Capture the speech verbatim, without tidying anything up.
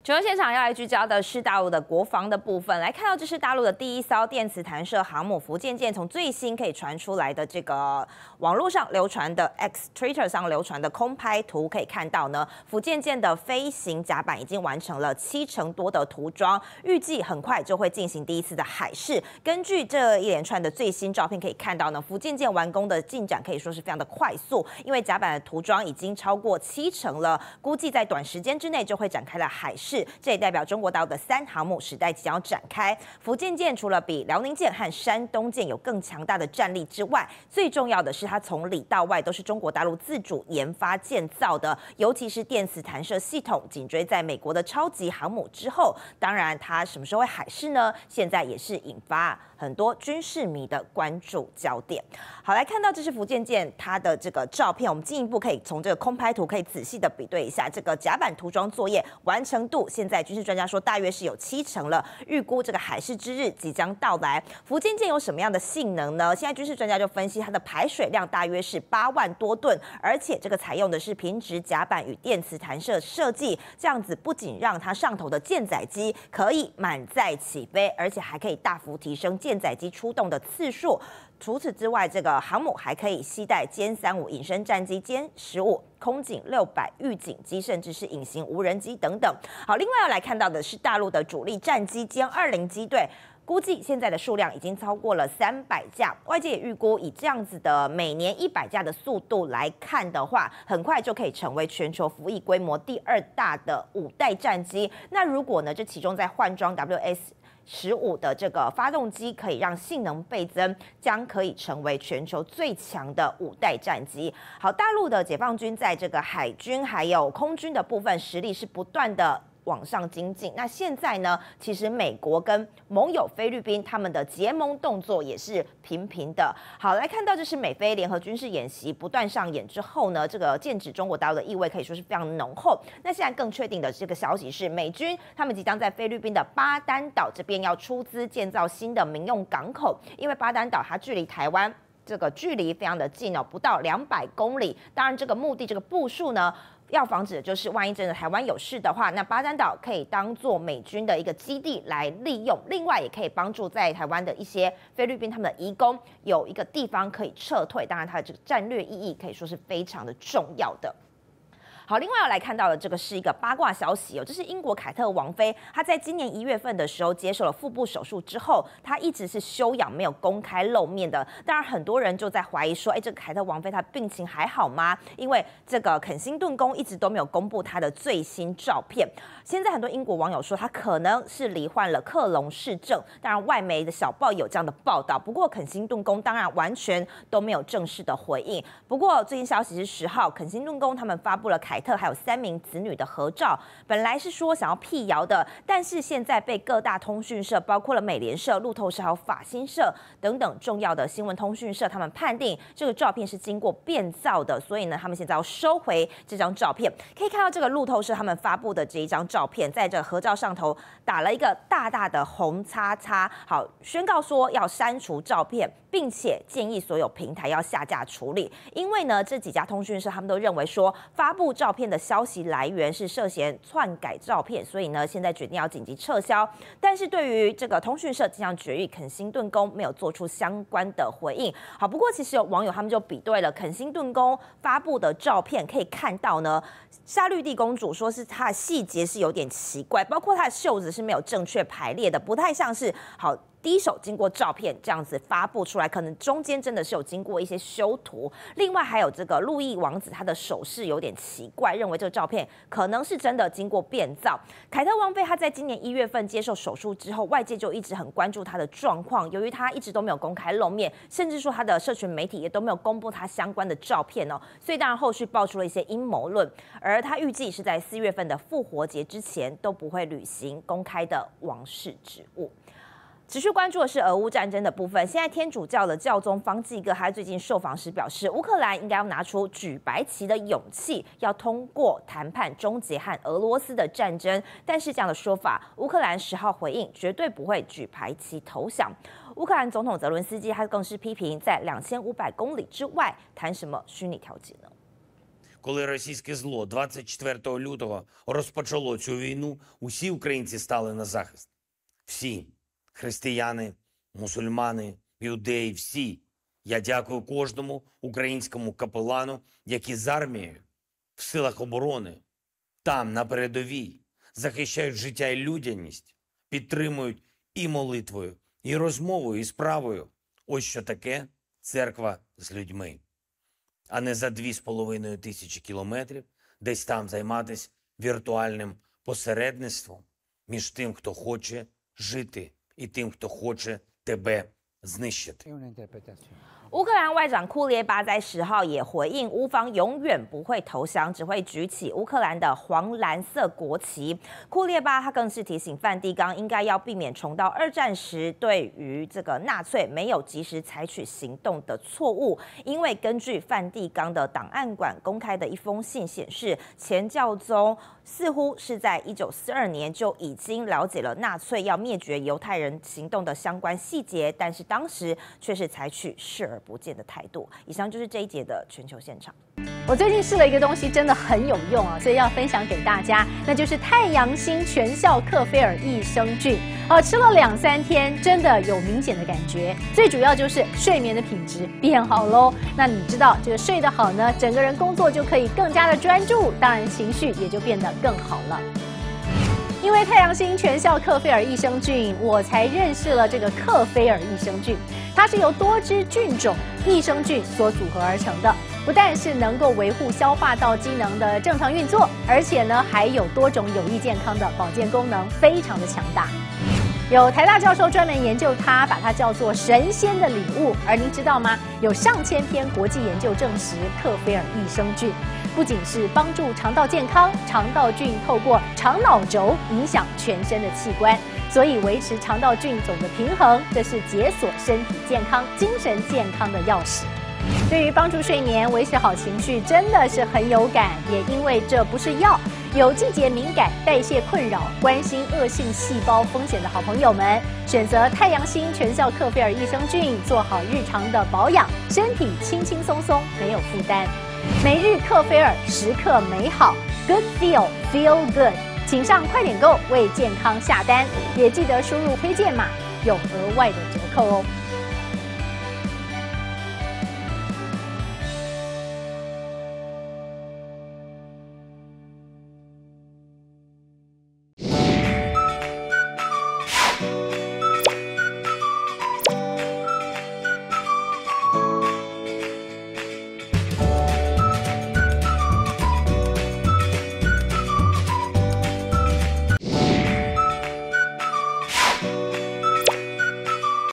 球球现场要来聚焦的是大陆的国防的部分，来看到这是大陆的第一艘电磁弹射航母福建舰，从最新可以传出来的这个网络上流传的 X Twitter 上流传的空拍图，可以看到呢，福建舰的飞行甲板已经完成了七成多的涂装，预计很快就会进行第一次的海试。根据这一连串的最新照片可以看到呢，福建舰完工的进展可以说是非常的快速，因为甲板的涂装已经超过七成了，估计在短时间之内就会展开了海试。这也代表中国大陆的三航母时代即将要展开。福建舰除了比辽宁舰和山东舰有更强大的战力之外，最重要的是它从里到外都是中国大陆自主研发建造的，尤其是电磁弹射系统，紧追在美国的超级航母之后。当然，它什么时候会海试呢？现在也是引发很多军事迷的关注焦点。好，来看到这是福建舰它的这个照片，我们进一步可以从这个空拍图可以仔细的比对一下这个甲板涂装作业完成度。现在军事专家说大约是有七成了，预估这个海试之日即将到来。福建舰有什么样的性能呢？现在军事专家就分析它的排水量大约是八万多吨，而且这个采用的是平直甲板与电磁弹射设计，这样子不仅让它上头的舰载机可以满载起飞，而且还可以大幅提升舰载机出动的次数。除此之外，这个航母还可以携带歼三五隐身战机、歼十五、空警六百预警机，甚至是隐形无人机等等。好，另外要来看到的是大陆的主力战机歼二零机队。估计现在的数量已经超过了三百架，外界也预估以这样子的每年一百架的速度来看的话，很快就可以成为全球服役规模第二大的五代战机。那如果呢，这其中在换装 W S十五的这个发动机，可以让性能倍增，将可以成为全球最强的五代战机。好，大陆的解放军在这个海军还有空军的部分实力是不断的往上精进。那现在呢，其实美国跟盟友菲律宾他们的结盟动作也是频频的。好，来看到这是美菲联合军事演习不断上演之后呢，这个剑指中国大陆的意味可以说是非常浓厚。那现在更确定的这个消息是，美军他们即将在菲律宾的巴丹岛这边要出资建造新的民用港口，因为巴丹岛它距离台湾这个距离非常的近哦，不到两百公里。当然，这个目的这个部署呢，要防止的就是万一真的台湾有事的话，那巴丹岛可以当做美军的一个基地来利用，另外也可以帮助在台湾的一些菲律宾他们的移工有一个地方可以撤退。当然，它的这个战略意义可以说是非常的重要的。好，另外要来看到的这个是一个八卦消息哦，这是英国凯特王妃，她在今年一月份的时候接受了腹部手术之后，她一直是休养没有公开露面的。当然，很多人就在怀疑说，哎，这个凯特王妃她病情还好吗？因为这个肯辛顿宫一直都没有公布她的最新照片。现在很多英国网友说，她可能是罹患了克隆氏症。当然，外媒的小报有这样的报道，不过肯辛顿宫当然完全都没有正式的回应。不过最新消息是十号，肯辛顿宫他们发布了凯。凯特还有三名子女的合照，本来是说想要辟谣的，但是现在被各大通讯社，包括了美联社、路透社还有法新社等等重要的新闻通讯社，他们判定这个照片是经过变造的，所以呢，他们现在要收回这张照片。可以看到这个路透社他们发布的这一张照片，在这个合照上头打了一个大大的红叉叉，好，宣告说要删除照片，并且建议所有平台要下架处理，因为呢，这几家通讯社他们都认为说发布照片的消息来源是涉嫌篡改照片，所以呢，现在决定要紧急撤销。但是对于这个通讯社这项决议，肯辛顿宫没有做出相关的回应。好，不过其实有网友他们就比对了肯辛顿宫发布的照片，可以看到呢，沙绿蒂公主说是她的细节是有点奇怪，包括她的袖子是没有正确排列的，不太像是好。第一手经过照片这样子发布出来，可能中间真的是有经过一些修图。另外还有这个路易王子，他的手势有点奇怪，认为这个照片可能是真的经过变造。凯特王妃她在今年一月份接受手术之后，外界就一直很关注她的状况。由于她一直都没有公开露面，甚至说她的社群媒体也都没有公布她相关的照片哦，所以当然后续爆出了一些阴谋论。而她预计是在四月份的复活节之前都不会履行公开的王室职务。持续关注的是俄乌战争的部分。现在天主教的教宗方济各他最近受访时表示，乌克兰应该要拿出举白旗的勇气，要通过谈判终结和俄罗斯的战争。但是这样的说法，乌克兰十号回应绝对不会举白旗投降。乌克兰总统泽伦斯基他更是批评在两千五百公里之外谈什么虚拟调解呢？ Коли російське зло двадцять четвертого лютого розпочало цю війну, усі українці стали на захист. Всі. Християни, мусульмани, юдеї, всі. Я дякую кожному українському капелану, які з армією, в силах оборони, там, на передовій, захищають життя і людяність, підтримують і молитвою, і розмовою, і справою. Ось що таке церква з людьми. А не за дві з половиною тисячі кілометрів десь там займатися віртуальним посередництвом між тим, хто хоче жити, і тим, хто хоче тебе знищити. 乌克兰外长库列巴在十号也回应，乌方永远不会投降，只会举起乌克兰的黄蓝色国旗。库列巴他更是提醒梵蒂冈应该要避免重蹈二战时对于这个纳粹没有及时采取行动的错误，因为根据梵蒂冈的档案馆公开的一封信显示，前教宗似乎是在一九四二年就已经了解了纳粹要灭绝犹太人行动的相关细节，但是当时却是采取视而不见的态度。以上就是这一节的全球现场。 我最近试了一个东西，真的很有用啊，所以要分享给大家，那就是太阳星全效克菲尔益生菌。呃，吃了两三天，真的有明显的感觉。最主要就是睡眠的品质变好喽。那你知道，这个睡得好呢，整个人工作就可以更加的专注，当然情绪也就变得更好了。因为太阳星全效克菲尔益生菌，我才认识了这个克菲尔益生菌。它是由多支菌种益生菌所组合而成的，不但是能够维护消化道机能的正常运作，而且呢还有多种有益健康的保健功能，非常的强大。有台大教授专门研究它，把它叫做神仙的礼物。而您知道吗？有上千篇国际研究证实，克菲尔益生菌不仅是帮助肠道健康，肠道菌透过肠脑轴影响全身的器官，所以维持肠道菌种的平衡，这是解锁身体健康、精神健康的钥匙。对于帮助睡眠、维持好情绪，真的是很有感。也因为这不是药，有季节敏感、代谢困扰、关心恶性细胞风险的好朋友们，选择太阳星全效克菲尔益生菌，做好日常的保养，身体轻轻松松，没有负担。每日克菲尔，时刻美好 ，Good Feel Feel Good， 请上快点购为健康下单，也记得输入推荐码，有额外的折扣哦。